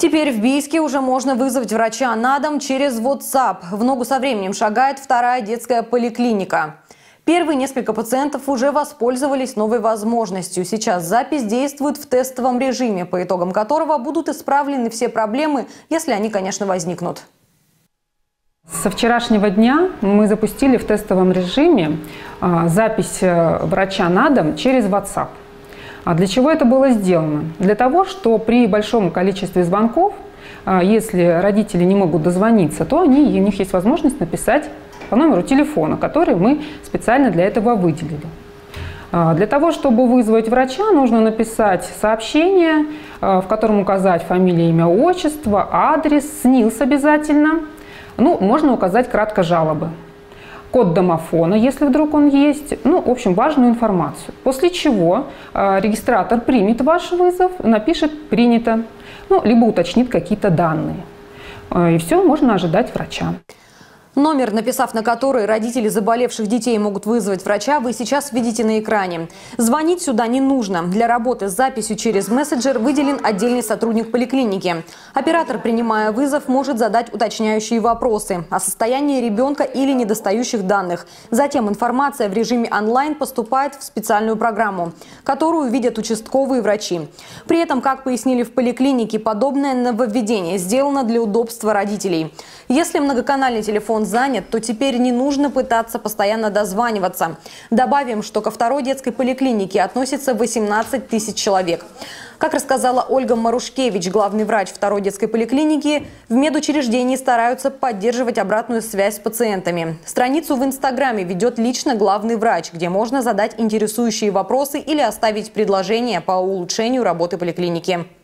Теперь в Бийске уже можно вызвать врача на дом через WhatsApp. В ногу со временем шагает вторая детская поликлиника. Первые несколько пациентов уже воспользовались новой возможностью. Сейчас запись действует в тестовом режиме, по итогам которого будут исправлены все проблемы, если они, конечно, возникнут. Со вчерашнего дня мы запустили в тестовом режиме запись врача на дом через WhatsApp. А для чего это было сделано? Для того, что при большом количестве звонков, если родители не могут дозвониться, то у них есть возможность написать по номеру телефона, который мы специально для этого выделили. Для того, чтобы вызвать врача, нужно написать сообщение, в котором указать фамилия, имя, отчество, адрес, СНИЛС обязательно. Можно указать кратко жалобы. Код домофона, если вдруг он есть, в общем, важную информацию. После чего регистратор примет ваш вызов, напишет «принято», либо уточнит какие-то данные. И все, можно ожидать врача. Номер, написав на который родители заболевших детей могут вызвать врача, вы сейчас видите на экране. Звонить сюда не нужно. Для работы с записью через мессенджер выделен отдельный сотрудник поликлиники. Оператор, принимая вызов, может задать уточняющие вопросы о состоянии ребенка или недостающих данных. Затем информация в режиме онлайн поступает в специальную программу, которую видят участковые врачи. При этом, как пояснили в поликлинике, подобное нововведение сделано для удобства родителей. Если многоканальный телефон занят, то теперь не нужно пытаться постоянно дозваниваться. Добавим, что ко второй детской поликлинике относится 18 тысяч человек. Как рассказала Ольга Марушкевич, главный врач второй детской поликлиники, в медучреждении стараются поддерживать обратную связь с пациентами. Страницу в Инстаграме ведет лично главный врач, где можно задать интересующие вопросы или оставить предложения по улучшению работы поликлиники.